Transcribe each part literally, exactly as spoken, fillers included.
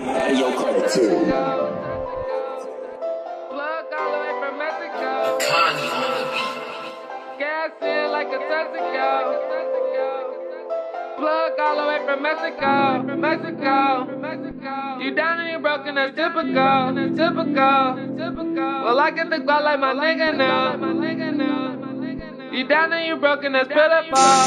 Hey, yo, Carter too. Plug all the way from Mexico. Connie on the beat. Gas in like a Texaco. Plug all the way from Mexico. Mexico. You down and you broken, that's typical. Typical. Typical. Well, I get the guap like my nigga now. You down and you broken, that's pitiful.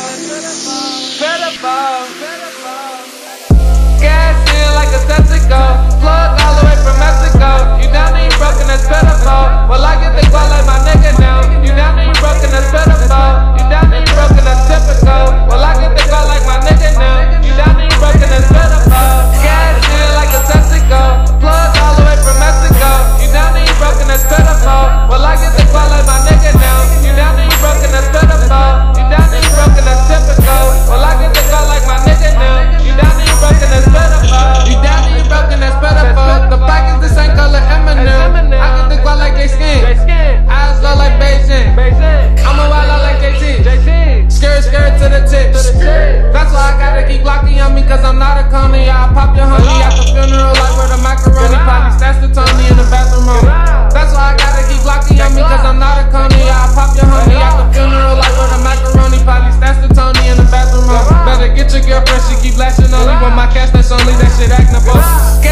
Pitiful. Gas in like a Texaco. Plug all the way from Mexico. You down and you broken, that's pitiful. Well, I get the guap like my nigga now. You down and you broken, that's pitiful. You down and you broken, that's typical. Well, I get the guap like my nigga now. You down and you broken, that's pitiful. Gas in like a Texaco. Plug all the way from Mexico. You down and you broken, that's pitiful. Well, I get the guap like my nigga now. You down and you broken, that's pitiful. You down and you broken, that's typical. Well, I get the guap like my nigga now. You down and you broken, that's pitiful. You down and you broken, that's pitiful. The package the same color Eminem. I get the guap like they skin. Eyes low like Beijing. I'ma wild out like J T. Skirt, skirt to the tips. That's why I gotta keep Glocky on me, cause I'm not a coney. I pop your honey at the funeral like where the macaroni potty. Stash the Tony in the bathroom room. That's why I gotta keep Glocky on me, cause I'm not a coney. I pop your honey at the funeral like where the macaroni potty. Stash the Tony in the bathroom room. Better get your girlfriend, she keep lashing only when my cash that's only that shit acting up.